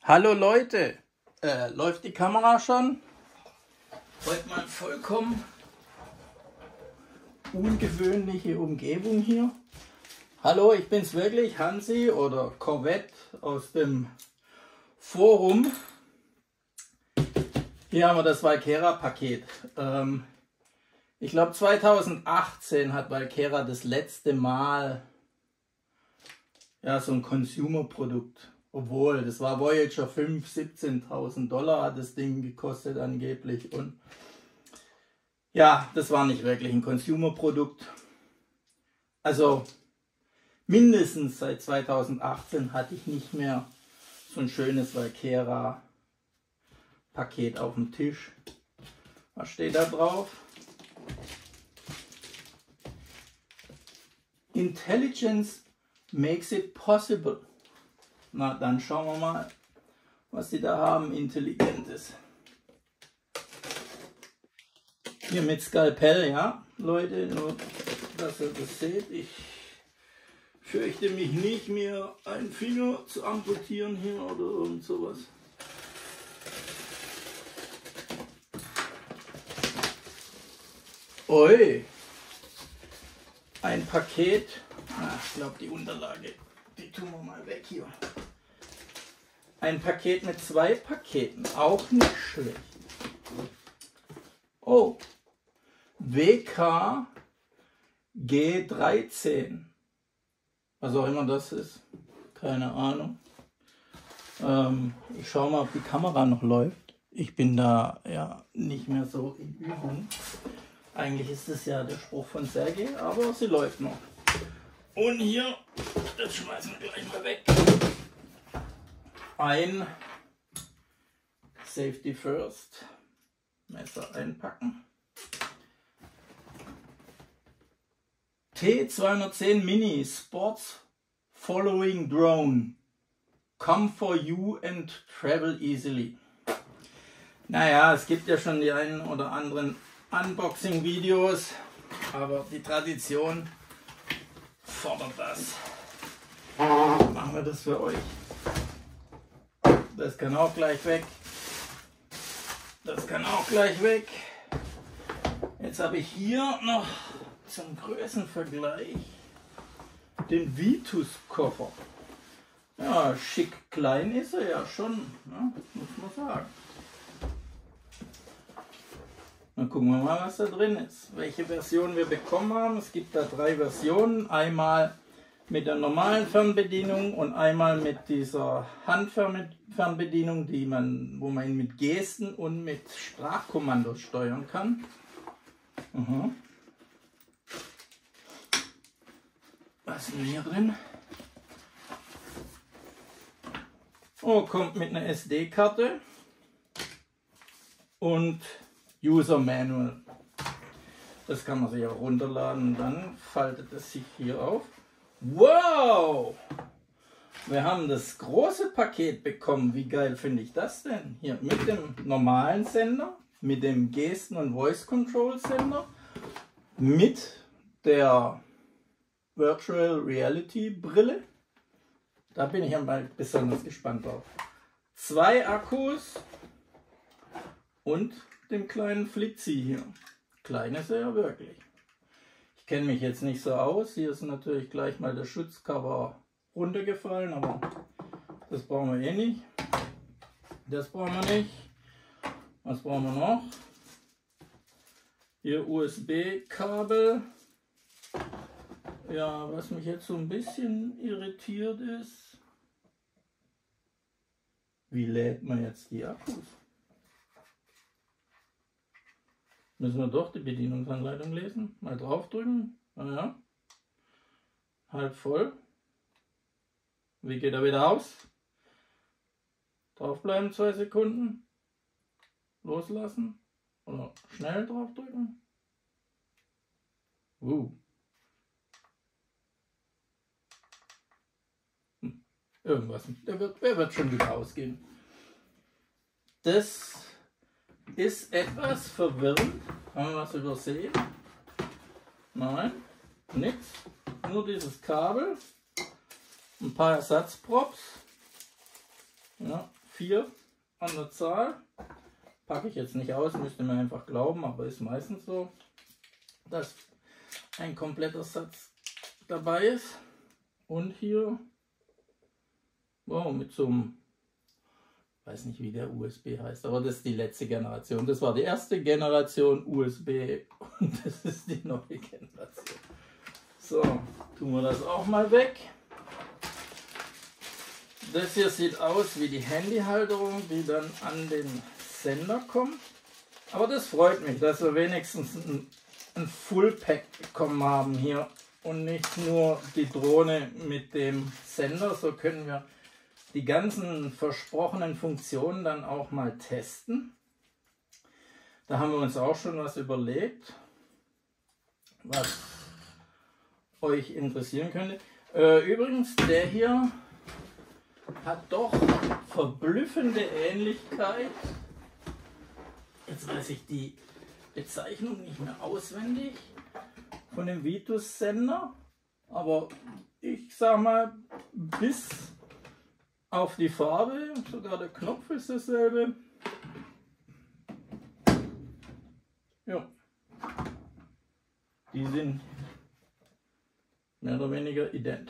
Hallo Leute, läuft die Kamera schon? Heute mal vollkommen ungewöhnliche Umgebung hier. Hallo, ich bin's wirklich, Hansi oder Corvette aus dem Forum. Hier haben wir das Valkera-Paket. Ich glaube 2018 hat Valkera das letzte Mal so ein Consumer-Produkt. Obwohl, das war Voyager 5, 17.000 Dollar hat das Ding gekostet angeblich. Und ja, das war nicht wirklich ein Consumer-Produkt. Also mindestens seit 2018 hatte ich nicht mehr so ein schönes Valkera-Paket auf dem Tisch. Was steht da drauf? Intelligence makes it possible. Na, dann schauen wir mal, was die da haben, Intelligentes. Hier mit Skalpell, ja, Leute, nur dass ihr das seht. Ich fürchte mich nicht, mir einen Finger zu amputieren hier oder irgend sowas. Ui, ein Paket. Ich glaube, die Unterlage, die tun wir mal weg hier. Ein Paket mit 2 Paketen, auch nicht schlecht. Oh, WK G13. Was auch immer das ist, keine Ahnung. Ich schaue mal, ob die Kamera noch läuft. Ich bin da ja nicht mehr so in Übung. Eigentlich ist es ja der Spruch von Sergei, aber sie läuft noch. Und hier, das schmeißen wir gleich mal weg. Ein Safety First Messer einpacken. T210 Mini Sports Following Drone. Come for you and travel easily. Naja, es gibt ja schon die einen oder anderen Unboxing-Videos, aber die Tradition fordert das. Machen wir das für euch. Das kann auch gleich weg. Das kann auch gleich weg. Jetzt habe ich hier noch zum Größenvergleich den Vitus-Koffer. Ja, schick klein ist er ja schon, ne? Muss man sagen. Dann gucken wir mal, was da drin ist. Welche Version wir bekommen haben. Es gibt da 3 Versionen. Einmal mit der normalen Fernbedienung und einmal mit dieser Handfernbedienung, wo man ihn mit Gesten und mit Sprachkommandos steuern kann. Was ist denn hier drin? Oh, kommt mit einer SD-Karte und User Manual. Das kann man sich auch runterladen und dann faltet es sich hier auf. Wow! Wir haben das große Paket bekommen. Wie geil finde ich das denn? Hier mit dem normalen Sender, mit dem Gesten- und Voice Control Sender, mit der Virtual Reality Brille. Da bin ich einmal besonders gespannt drauf. 2 Akkus und dem kleinen Flitzi hier. Klein ist er ja wirklich. Ich kenne mich jetzt nicht so aus. Hier ist natürlich gleich mal das Schutzcover runtergefallen, aber das brauchen wir eh nicht. Das brauchen wir nicht. Was brauchen wir noch? Hier USB-Kabel. Ja, was mich jetzt so ein bisschen irritiert ist, wie lädt man jetzt die Akkus? Müssen wir doch die Bedienungsanleitung lesen? Mal draufdrücken. Ja. Halb voll. Wie geht er wieder aus? Draufbleiben 2 Sekunden. Loslassen. Oder schnell draufdrücken. Irgendwas. Der wird schon wieder ausgehen. Das ist etwas verwirrend. Haben wir was übersehen? Nein, nichts. Nur dieses Kabel. Ein paar Ersatzprops. Ja, 4 an der Zahl. Packe ich jetzt nicht aus, müsst ihr mir einfach glauben, aber ist meistens so, dass ein kompletter Satz dabei ist. Und hier, wow, mit so einem, weiß nicht wie der USB heißt, aber das ist die letzte Generation. Das war die erste Generation USB und das ist die neue Generation. So, tun wir das auch mal weg. Das hier sieht aus wie die Handyhalterung, die dann an den Sender kommt. Aber das freut mich, dass wir wenigstens ein Full-Pack bekommen haben hier und nicht nur die Drohne mit dem Sender. So können wir die ganzen versprochenen Funktionen dann auch mal testen. Da haben wir uns auch schon was überlegt, was euch interessieren könnte. Übrigens, der hier hat doch verblüffende Ähnlichkeit. Jetzt weiß ich die Bezeichnung nicht mehr auswendig von dem Vitus-Sender, aber ich sag mal, bis auf die Farbe, sogar der Knopf ist dasselbe. Ja, die sind mehr oder weniger ident.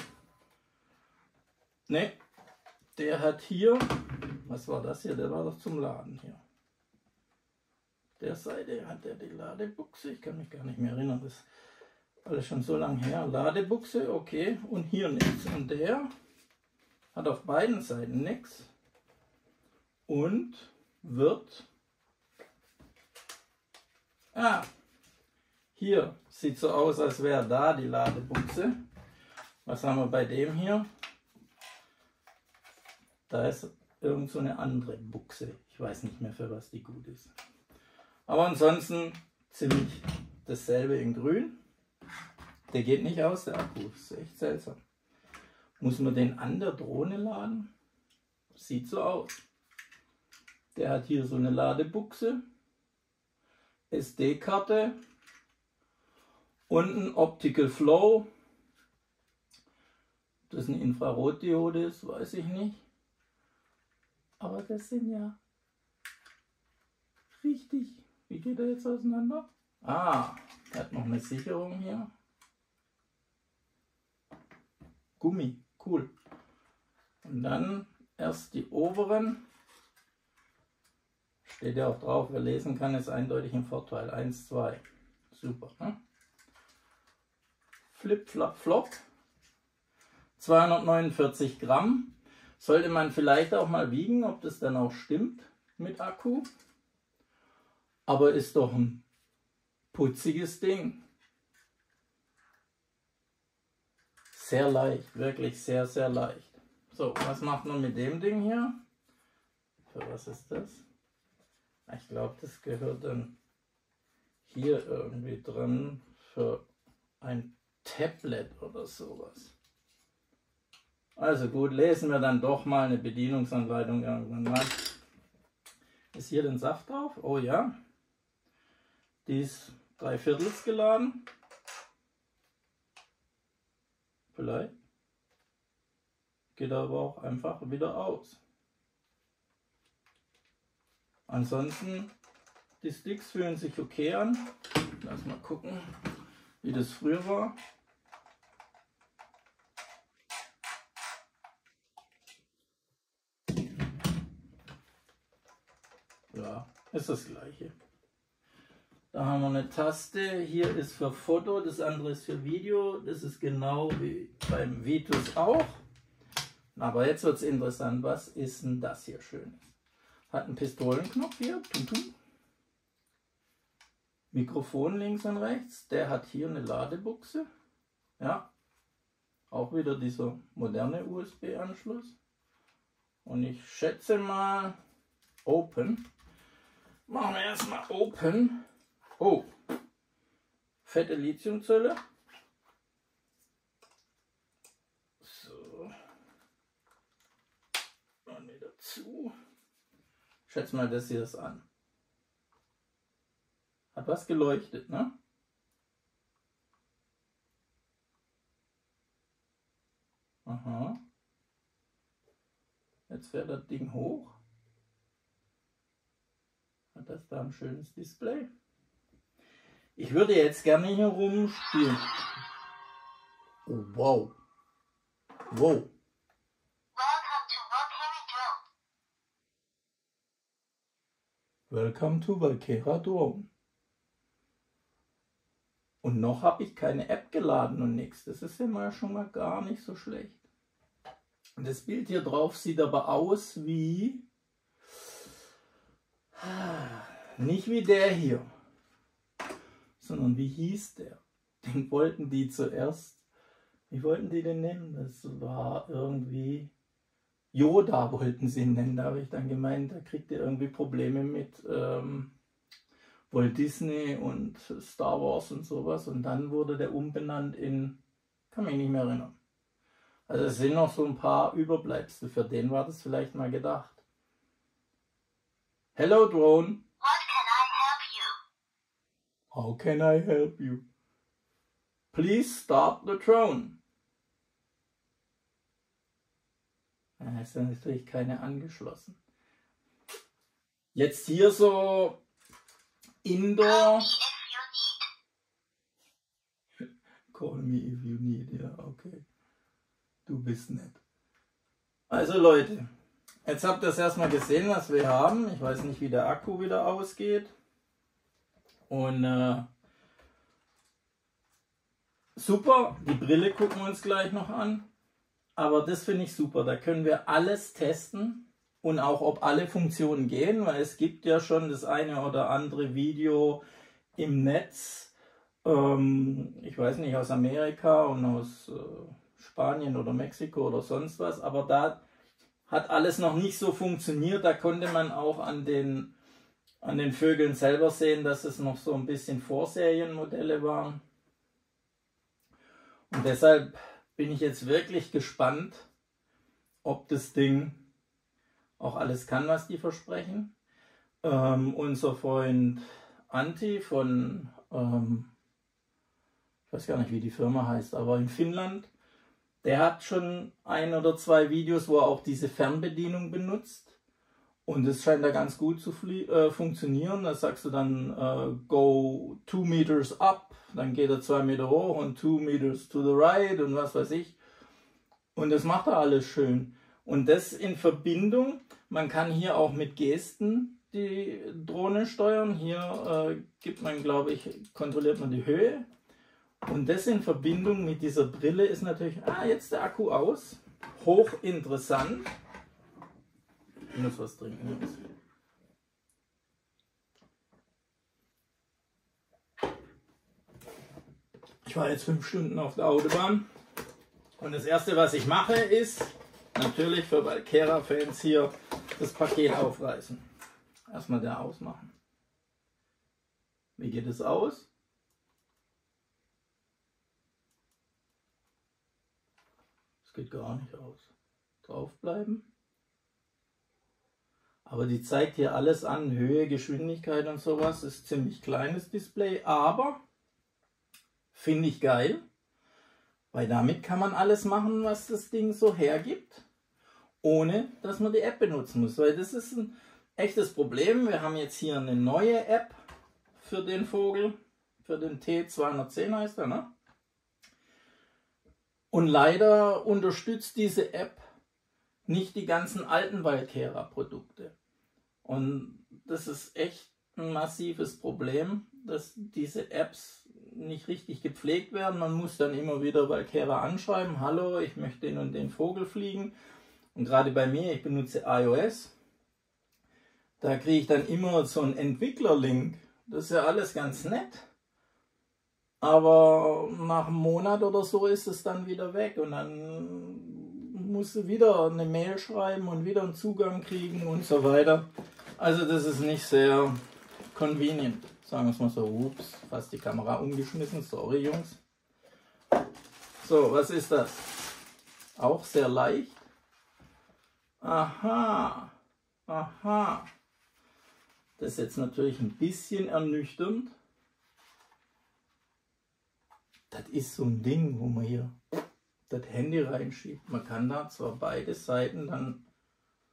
Ne, der hat hier, was war das hier? Der war doch zum Laden hier. Der Seite hat der die Ladebuchse, ich kann mich gar nicht mehr erinnern, das ist alles schon so lange her. Ladebuchse, okay, und hier nichts. Und der hat auf beiden Seiten nichts und wird, hier sieht so aus, als wäre da die Ladebuchse. Was haben wir bei dem hier? Da ist irgend so eine andere Buchse. Ich weiß nicht mehr, für was die gut ist. Aber ansonsten ziemlich dasselbe in grün. Der geht nicht aus, der Akku. Das ist echt seltsam. Muss man den an der Drohne laden? Sieht so aus. Der hat hier so eine Ladebuchse, SD-Karte und ein Optical Flow. Ob das eine Infrarotdiode ist, weiß ich nicht. Aber das sind ja richtig. Wie geht er jetzt auseinander? Ah, er hat noch eine Sicherung hier. Gummi, cool. Und dann erst die oberen. Steht ja auch drauf, wer lesen kann, ist eindeutig ein Vorteil. 1, 2. Super. Ne? Flip, flop, flop. 249 Gramm. Sollte man vielleicht auch mal wiegen, ob das dann auch stimmt mit Akku. Aber ist doch ein putziges Ding. Sehr leicht, wirklich sehr, sehr leicht. So, was macht man mit dem Ding hier? Für was ist das? Ich glaube, das gehört dann hier irgendwie drin für ein Tablet oder sowas. Also gut, lesen wir dann doch mal eine Bedienungsanleitung irgendwann mal. Ist hier den Saft drauf? Oh ja. Die ist 3/4 geladen. Vielleicht. Geht aber auch einfach wieder aus. Ansonsten, die Sticks fühlen sich okay an. Lass mal gucken, wie das früher war. Ja, ist das gleiche. Da haben wir eine Taste, hier ist für Foto, das andere ist für Video. Das ist genau wie beim Vitus auch. Aber jetzt wird es interessant, was ist denn das hier Schönes? Hat einen Pistolenknopf hier, Mikrofon links und rechts. Der hat hier eine Ladebuchse. Ja, auch wieder dieser moderne USB-Anschluss. Und ich schätze mal Open. Machen wir erstmal Open. Oh, fette Lithiumzelle. So. Und wieder zu. Schätze mal, das hier ist an. Hat was geleuchtet, ne? Aha. Jetzt fährt das Ding hoch. Hat das da ein schönes Display? Ich würde jetzt gerne hier rumspielen. Oh, wow. Wow. Welcome to Valkera Drone. Und noch habe ich keine App geladen und nichts. Das ist ja mal schon mal gar nicht so schlecht. Und das Bild hier drauf sieht aber aus wie... Nicht wie der hier. Sondern wie hieß der? Den wollten die zuerst... Wie wollten die den nennen? Das war irgendwie... Yoda wollten sie ihn nennen. Da habe ich dann gemeint, da kriegt ihr irgendwie Probleme mit... Walt Disney und Star Wars und sowas, und dann wurde der umbenannt in, kann mich nicht mehr erinnern. Also es sind noch so ein paar Überbleibsel, für den war das vielleicht mal gedacht. Hello Drone. What can I help you? How can I help you? Please start the drone. Da ist dann natürlich keine angeschlossen. Jetzt hier so Indoor. Call me if you need. Ja, okay. Du bist nett. Also Leute, jetzt habt ihr es erstmal gesehen, was wir haben. Ich weiß nicht, wie der Akku wieder ausgeht. Und super, die Brille gucken wir uns gleich noch an. Aber das finde ich super. Da können wir alles testen. Und auch, ob alle Funktionen gehen, weil es gibt ja schon das eine oder andere Video im Netz, ich weiß nicht, aus Amerika und aus Spanien oder Mexiko oder sonst was, aber da hat alles noch nicht so funktioniert. Da konnte man auch an den Vögeln selber sehen, dass es noch so ein bisschen Vorserienmodelle waren. Und deshalb bin ich jetzt wirklich gespannt, ob das Ding auch alles kann, was die versprechen. Unser Freund Antti von, ich weiß gar nicht, wie die Firma heißt, aber in Finnland, der hat schon 1 oder 2 Videos, wo er auch diese Fernbedienung benutzt. Und es scheint da ganz gut zu funktionieren. Da sagst du dann, go 2 meters up, dann geht er 2 Meter hoch und 2 meters to the right und was weiß ich. Und das macht er alles schön. Und das in Verbindung, man kann hier auch mit Gesten die Drohne steuern. Hier gibt man, glaube ich, kontrolliert man die Höhe. Und das in Verbindung mit dieser Brille ist natürlich, jetzt der Akku aus. Hochinteressant. Ich muss was trinken. Ich war jetzt 5 Stunden auf der Autobahn. Und das erste, was ich mache, ist natürlich für Valkera-Fans hier das Paket aufreißen. Erstmal der ausmachen. Wie geht es aus? Es geht gar nicht aus. Draufbleiben. Aber die zeigt hier alles an, Höhe, Geschwindigkeit und sowas. Ist ziemlich kleines Display, aber finde ich geil. Weil damit kann man alles machen, was das Ding so hergibt, ohne dass man die App benutzen muss. Weil das ist ein echtes Problem. Wir haben jetzt hier eine neue App für den Vogel, für den T210 heißt er, ne? Und leider unterstützt diese App nicht die ganzen alten Valkera-Produkte. Und das ist echt ein massives Problem, dass diese Apps nicht richtig gepflegt werden. Man muss dann immer wieder Valkera anschreiben, hallo, ich möchte den und den Vogel fliegen. Und gerade bei mir, ich benutze iOS, da kriege ich dann immer so einen Entwicklerlink. Das ist ja alles ganz nett, aber nach einem Monat oder so ist es dann wieder weg und dann musst du wieder eine Mail schreiben und wieder einen Zugang kriegen und so weiter. Also das ist nicht sehr convenient. Sagen wir es mal so, ups, fast die Kamera umgeschmissen, sorry Jungs. So, was ist das? Auch sehr leicht. Aha, aha. Das ist jetzt natürlich ein bisschen ernüchternd. Das ist so ein Ding, wo man hier das Handy reinschiebt. Man kann da zwar beide Seiten dann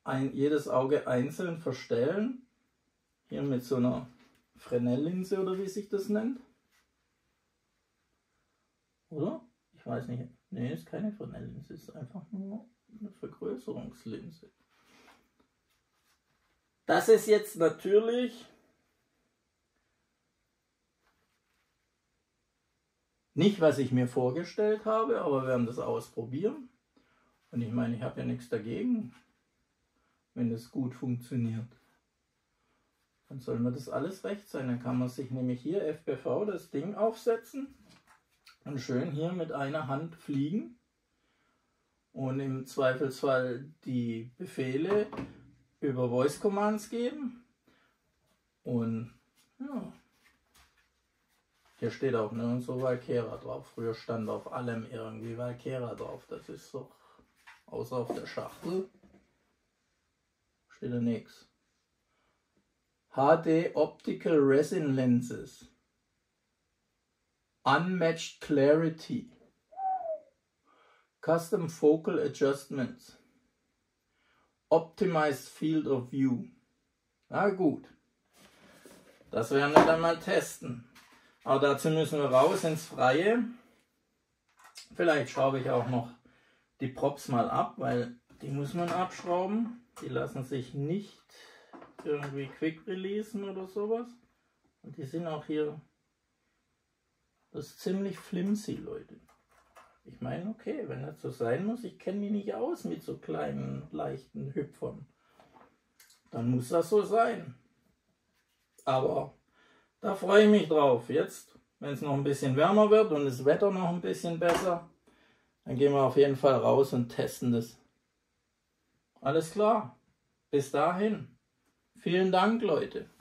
jedes Auge einzeln verstellen. Hier mit so einer Fresnel-Linse oder wie sich das nennt. Oder? Ich weiß nicht. Nee, ist keine Fresnel-Linse, ist einfach nur eine Vergrößerungslinse. Das ist jetzt natürlich nicht, was ich mir vorgestellt habe, aber wir werden das ausprobieren. Und ich meine, ich habe ja nichts dagegen, wenn das gut funktioniert. Dann soll mir das alles recht sein. Dann kann man sich nämlich hier FPV das Ding aufsetzen und schön hier mit einer Hand fliegen und im Zweifelsfall die Befehle über Voice Commands geben. Und ja, hier steht auch nirgendwo Valkera drauf. Früher stand auf allem irgendwie Valkera drauf. Das ist doch, außer auf der Schachtel, steht da nichts. HD Optical Resin Lenses. Unmatched Clarity. Custom Focal Adjustments. Optimized Field of View. Na gut. Das werden wir dann mal testen. Aber dazu müssen wir raus ins Freie. Vielleicht schraube ich auch noch die Props mal ab, weil die muss man abschrauben. Die lassen sich nicht irgendwie quick releasen oder sowas. Und die sind auch hier, das ist ziemlich flimsy, Leute. Ich meine, okay, wenn das so sein muss, ich kenne mich nicht aus mit so kleinen, leichten Hüpfern. Dann muss das so sein. Aber da freue ich mich drauf. Jetzt, wenn es noch ein bisschen wärmer wird und das Wetter noch ein bisschen besser, dann gehen wir auf jeden Fall raus und testen das. Alles klar. Bis dahin. Vielen Dank, Leute.